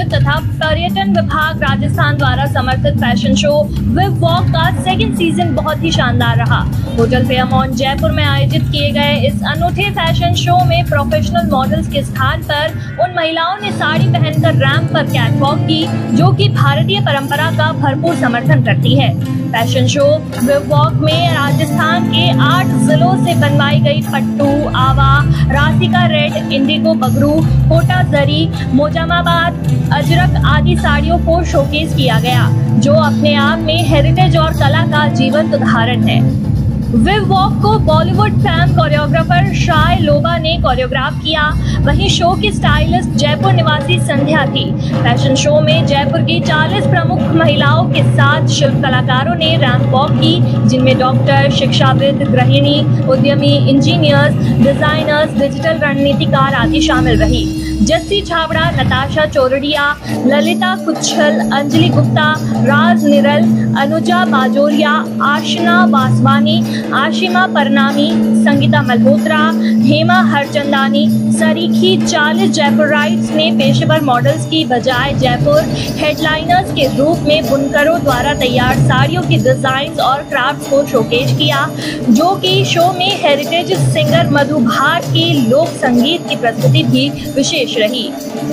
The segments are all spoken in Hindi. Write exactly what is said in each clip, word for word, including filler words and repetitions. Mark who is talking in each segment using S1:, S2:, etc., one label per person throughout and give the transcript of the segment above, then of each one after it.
S1: तथा पर्यटन विभाग राजस्थान द्वारा समर्थित फैशन शो विव वॉक का सेकंड सीजन बहुत ही शानदार रहा। होटल फेयरमाउंट जयपुर में आयोजित किए गए इस अनूठे फैशन शो में प्रोफेशनल मॉडल्स के स्थान पर उन महिलाओं ने साड़ी पहनकर रैंप पर कैटवॉक की, जो कि भारतीय परंपरा का भरपूर समर्थन करती है। फैशन शो विव वॉक में राजस्थान के आठ जिलों से बनवाई गई पट्टू, आवा, रासिका रेड, इंडिगो बगरू, कोटा जरी, मोजामाबाद, अजरक आदि साड़ियों को शोकेस किया गया, जो अपने आप में हेरिटेज और कला का जीवंत उदाहरण है। विव वॉक को बॉलीवुड फैम कोरियोग्राफर शाय लोबा ने कोरियोग्राफ किया। वहीं शो की स्टाइलिस्ट जयपुर निवासी संध्या थी। फैशन शो में जयपुर की चालीस प्रमुख महिलाओं के साथ शिल्प कलाकारों ने रैंप वॉक की, जिनमें डॉक्टर, शिक्षाविद, गृहिणी, उद्यमी, इंजीनियर्स, डिजाइनर्स, डिजिटल रणनीतिकार आदि शामिल रही। जस्सी छाबड़ा, नताशा चोरडिया, ललिता कुच्छल, अंजलि गुप्ता, राज निरल, अनुजा बाजोरिया, आशना वासवानी, आशिमा परनामी, संगीता मल्होत्रा, हेमा हरचंदानी सरीखी चालीस जयपुराइट्स ने पेशेवर मॉडल्स की बजाय जयपुर हेडलाइनर्स के रूप में बुनकरों द्वारा तैयार साड़ियों की डिजाइन और क्राफ्ट को शोकेस किया, जो कि शो में हेरिटेज सिंगर मधु भाट की लोक संगीत की प्रस्तुति भी विशेष रही।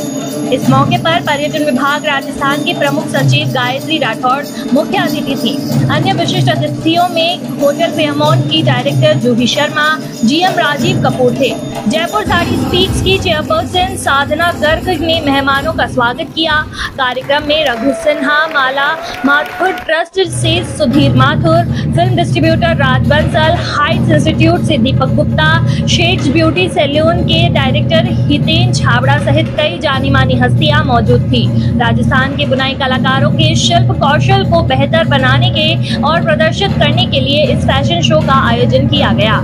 S1: इस मौके पर पर्यटन विभाग राजस्थान की प्रमुख सचिव गायत्री राठौड़ मुख्य अतिथि थी। अन्य विशिष्ट अतिथियों में होटल फेयरमाउंट की डायरेक्टर जूही शर्मा, जीएम राजीव कपूर थे। जयपुर साड़ी स्पीक्स की चेयरपर्सन साधना गर्ग ने मेहमानों का स्वागत किया। कार्यक्रम में रघु सिन्हा, माला माथुर ट्रस्ट से Sudhir Mathur, film distributor Raj Bansal, Heights institute से Deepak Gupta, Shades beauty salon के डायरेक्टर हितेन छाबड़ा सहित कई जानी मानी हस्तियां मौजूद थी। राजस्थान के बुनाई कलाकारों के शिल्प कौशल को बेहतर बनाने के और प्रदर्शित करने के लिए इस फैशन शो का आयोजन किया गया।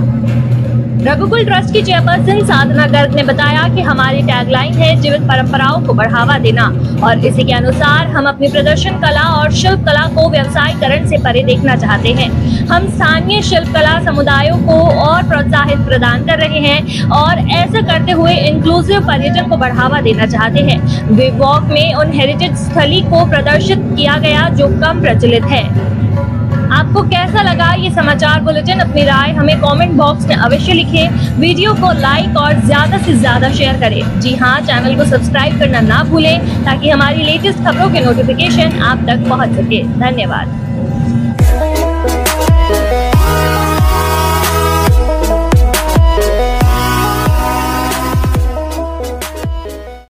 S1: रघुकुल ट्रस्ट की चेयरपर्सन साधना गर्ग ने बताया कि हमारी टैगलाइन है जीवित परंपराओं को बढ़ावा देना, और इसी के अनुसार हम अपनी प्रदर्शन कला और शिल्प कला को व्यवसायीकरण से परे देखना चाहते हैं। हम स्थानीय शिल्प कला समुदायों को और प्रोत्साहित प्रदान कर रहे हैं और ऐसा करते हुए इंक्लूसिव पर्यटन को बढ़ावा देना चाहते हैं। विव वॉक में उन हेरिटेज स्थली को प्रदर्शित किया गया जो कम प्रचलित है। आपको कैसा लगा ये समाचार बुलेटिन? अपनी राय हमें कमेंट बॉक्स में अवश्य लिखें। वीडियो को लाइक और ज्यादा से ज्यादा शेयर करें। जी हाँ, चैनल को सब्सक्राइब करना ना भूलें ताकि हमारी लेटेस्ट खबरों के नोटिफिकेशन आप तक पहुंच सके। धन्यवाद।